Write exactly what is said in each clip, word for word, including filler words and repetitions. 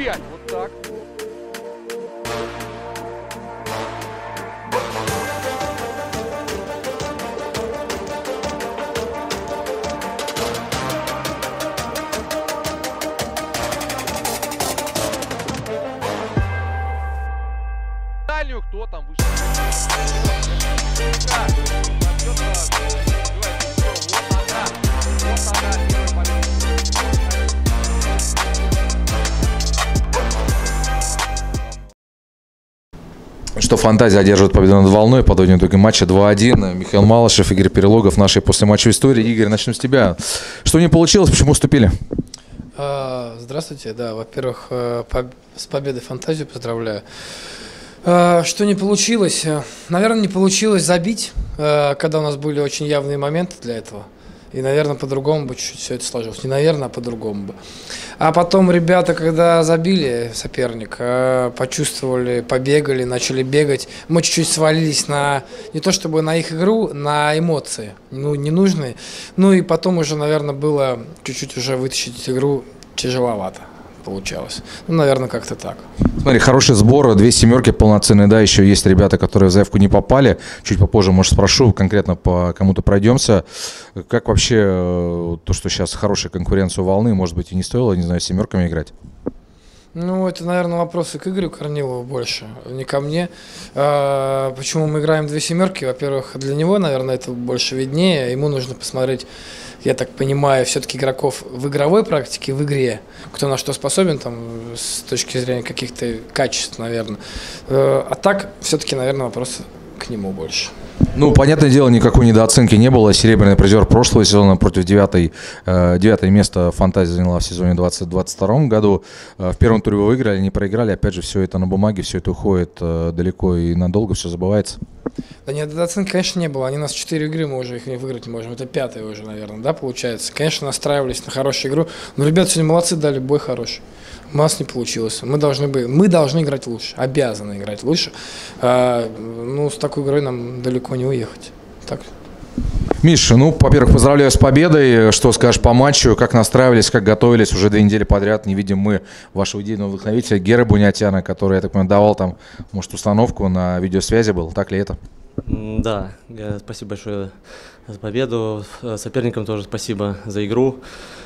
пять. Вот так. Дальнюю кто там вышел? Что «Фантазия» одерживает победу над «Волной». Подводим итоги матча два один. Михаил Малышев, Игорь Перелогов. Нашей послематчевой истории. Игорь, начнем с тебя. Что не получилось, почему уступили? Здравствуйте. Да, во-первых, с победой «Фантазию» поздравляю. Что не получилось? Наверное, не получилось забить, когда у нас были очень явные моменты для этого. И, наверное, по-другому бы чуть-чуть все это сложилось. Не наверное, а по-другому бы. А потом ребята, когда забили соперник, почувствовали, побегали, начали бегать. Мы чуть-чуть свалились на, не то чтобы на их игру, на эмоции, ну, ненужные. Ну и потом уже, наверное, было чуть-чуть уже вытащить игру тяжеловато получалось. Ну, наверное, как-то так. Смотри, хороший сбор, две семерки полноценные, да, еще есть ребята, которые в заявку не попали. Чуть попозже, может, спрошу, конкретно по кому-то пройдемся. Как вообще то, что сейчас хорошая конкуренция у «Волны», может быть, и не стоило, не знаю, с семерками играть? Ну, это, наверное, вопросы к Игорю Корнилову больше, не ко мне. А, почему мы играем две семерки? Во-первых, для него, наверное, это больше виднее. Ему нужно посмотреть, я так понимаю, все-таки игроков в игровой практике, в игре, кто на что способен, там, с точки зрения каких-то качеств, наверное. А так, все-таки, наверное, вопрос к нему больше. Ну, понятное дело, никакой недооценки не было. Серебряный призер прошлого сезона против девятой, э, девятое место «Фантазия» заняла в сезоне двадцать двадцать втором году. Э, в первом туре вы выиграли, не проиграли. Опять же, все это на бумаге, все это уходит э, далеко и надолго, все забывается. Да нет, недооценки, конечно, не было. Они нас четыре игры, мы уже их не выиграть не можем. Это пятая уже, наверное, да, получается. Конечно, настраивались на хорошую игру. Но ребята сегодня молодцы, дали бой хороший. У нас не получилось. Мы должны, бы, мы должны играть лучше, обязаны играть лучше. А, ну, с такой игрой нам далеко не уехать. Так. Миша, ну, во-первых, поздравляю с победой. Что скажешь по матчу? Как настраивались, как готовились? Уже две недели подряд не видим мы вашего идейного вдохновителя Геры Бунятяна, который, я так понимаю, давал там, может, установку на видеосвязи был. Так ли это? Да, спасибо большое за победу. Соперникам тоже спасибо за игру.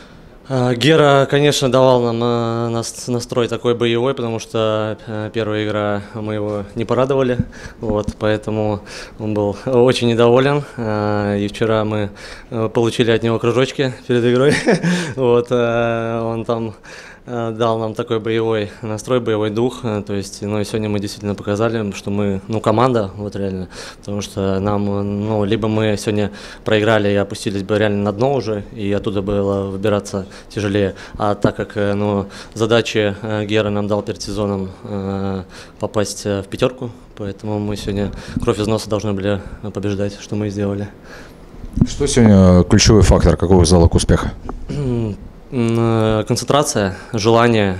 Гера, конечно, давал нам настрой такой боевой, потому что первая игра мы его не порадовали, вот, поэтому он был очень недоволен. И вчера мы получили от него кружочки перед игрой, вот, он там дал нам такой боевой настрой, боевой дух, то есть, ну и сегодня мы действительно показали, что мы, ну, команда, вот реально, потому что нам, ну, либо мы сегодня проиграли и опустились бы реально на дно уже, и оттуда было выбираться тяжелее, а так как, ну, задачи Гера нам дал перед сезоном попасть в пятерку, поэтому мы сегодня кровь из носа должны были побеждать, что мы и сделали. Что сегодня ключевой фактор, какой залог успеха? Концентрация, желание,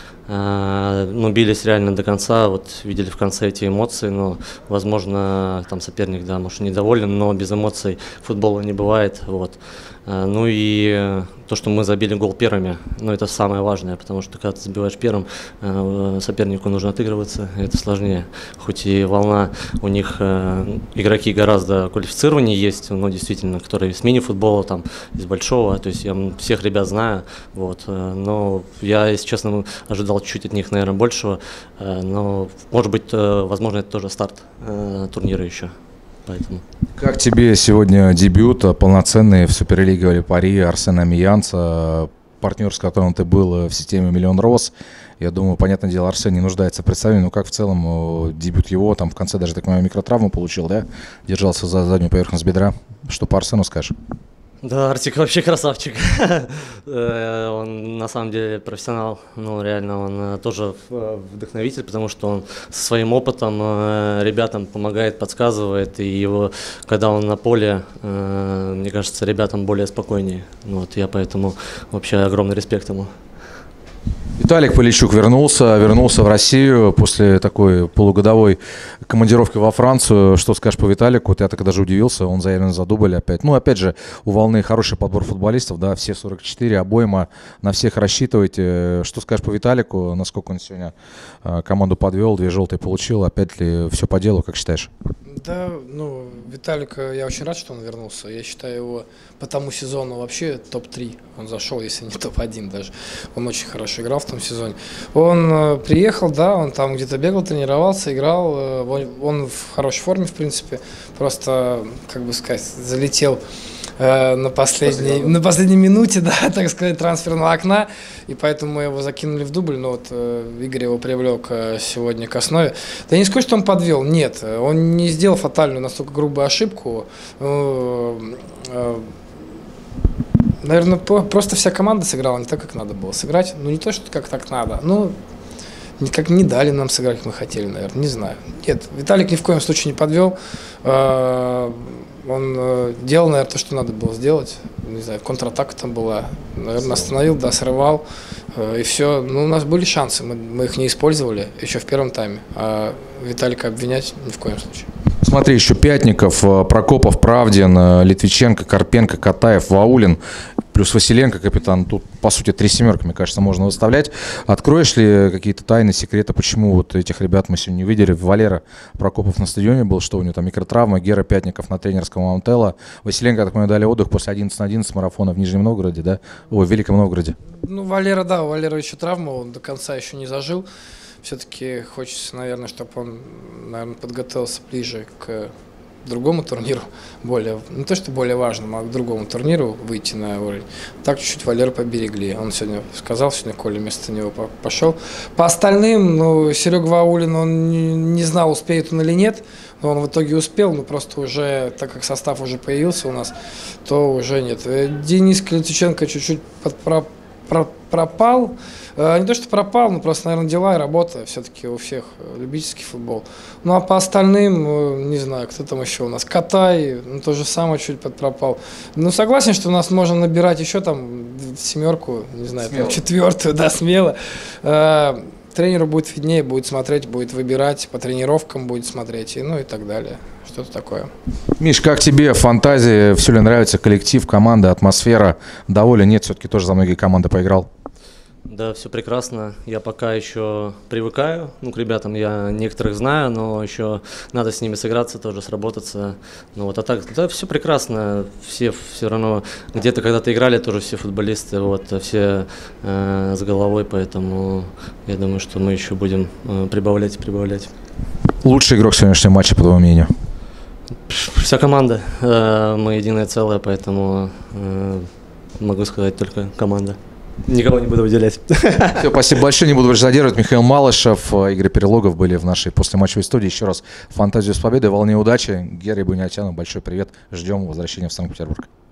ну, бились реально до конца, вот видели в конце эти эмоции, но, возможно, там соперник, да, может, недоволен, но без эмоций футбола не бывает, вот. Ну и то, что мы забили гол первыми, ну, это самое важное, потому что когда ты забиваешь первым, сопернику нужно отыгрываться, это сложнее. Хоть и «Волна», у них игроки гораздо квалифицированнее есть, но действительно, которые с мини-футбола, там, из большого, то есть я всех ребят знаю, вот, но я, если честно, ожидал чуть-чуть от них, наверное, большего, но, может быть, возможно, это тоже старт турнира еще. Поэтому. Как тебе сегодня дебют полноценный в Суперлиге Валипари Арсена Амиянца, партнер, с которым ты был в системе «Миллион Роз»? Я думаю, понятное дело, Арсен не нуждается в представлении, но как в целом дебют его, там в конце даже, так понимаю, микротравму получил, да? Держался за заднюю поверхность бедра. Что по Арсену скажешь? Да, Артик вообще красавчик. Он на самом деле профессионал, ну реально он тоже вдохновитель, потому что он со своим опытом ребятам помогает, подсказывает, и его, когда он на поле, мне кажется, ребятам более спокойнее. Вот, я поэтому вообще огромный респект ему. Виталик Полищук вернулся, вернулся в Россию после такой полугодовой командировки во Францию. Что скажешь по Виталику? Вот я так даже удивился, он заявлен за дубль опять. Ну, опять же, у Волны хороший подбор футболистов, да, все сорок четыре, обойма, на всех рассчитывайте. Что скажешь по Виталику? Насколько он сегодня команду подвел, две желтые получил, опять ли все по делу, как считаешь? Да, ну, Виталик, я очень рад, что он вернулся. Я считаю его по тому сезону вообще топ три. Он зашел, если не топ один даже. Он очень хорошо играл в том сезоне. Он э, приехал, да, он там где-то бегал, тренировался, играл. Э, он, он в хорошей форме, в принципе. Просто, как бы сказать, залетел э, на, последней, на последней минуте, да, так сказать, трансферного окна. И поэтому мы его закинули в дубль. Но вот э, Игорь его привлек э, сегодня к основе. Да не скажу, что он подвел. Нет, он не сделал фатальную, настолько грубую ошибку. Э, э, Наверное, просто вся команда сыграла не так, как надо было сыграть. Ну, не то, что как так надо, но никак не дали нам сыграть, как мы хотели, наверное, не знаю. Нет, Виталик ни в коем случае не подвел. Он делал, наверное, то, что надо было сделать. Не знаю, контратака там была. Наверное, остановил, да, срывал. И все. Ну, у нас были шансы, мы, мы их не использовали еще в первом тайме. А Виталика обвинять ни в коем случае. Смотри, еще Пятников, Прокопов, Правдин, Литвиченко, Карпенко, Катаев, Ваулин, плюс Василенко, капитан. Тут, по сути, три семерки, мне кажется, можно выставлять. Откроешь ли какие-то тайны, секреты, почему вот этих ребят мы сегодня не видели? Валера Прокопов на стадионе был, что у него там микротравма, Гера Пятников на тренерском Маунтелло. Василенко, так понимаю, дали отдых после одиннадцать на одиннадцать марафона в Нижнем Новгороде, да? Ой, в Великом Новгороде. Ну, Валера, да, у Валера еще травма, он до конца еще не зажил. Все-таки хочется, наверное, чтобы он, наверное, подготовился ближе к другому турниру, более, не то что более важному, а к другому турниру выйти на уровень. Так чуть-чуть Валеру поберегли. Он сегодня сказал, сегодня Коля вместо него пошел. По остальным, ну, Серега Ваулин, он не, не знал, успеет он или нет, но он в итоге успел, но просто уже, так как состав уже появился у нас, то уже нет. Денис Литвиченко чуть-чуть подпро, про, пропал. Не то, что пропал, но просто, наверное, дела и работа все-таки у всех, любительский футбол. Ну, а по остальным, не знаю, кто там еще у нас, Катай, ну, то же самое чуть подпропал. Ну, согласен, что у нас можно набирать еще там семерку, не знаю, там, четвертую, да, смело. Тренеру будет виднее, будет смотреть, будет выбирать, по тренировкам будет смотреть, и, ну и так далее. Что-то такое. Миш, как тебе фантазия? Все ли нравится коллектив, команда, атмосфера? Доволен? Нет, все-таки тоже за многие команды поиграл. Да, все прекрасно. Я пока еще привыкаю, ну, к ребятам я некоторых знаю, но еще надо с ними сыграться, тоже сработаться. Ну, вот, а так, да, все прекрасно. Все все равно где-то когда-то играли тоже все футболисты, вот, все э, с головой, поэтому я думаю, что мы еще будем э, прибавлять и прибавлять. Лучший игрок сегодняшнего матча, по твоему мнению? Вся команда. Э, мы единое целое, поэтому э, могу сказать только команда. Никого не буду выделять. Все, спасибо большое, не буду больше задерживать. Михаил Малышев, Игорь Перелогов были в нашей послематчевой студии. Еще раз фантазию с победой, волне удачи. Гере Буниатяну большой привет. Ждем возвращения в Санкт-Петербург.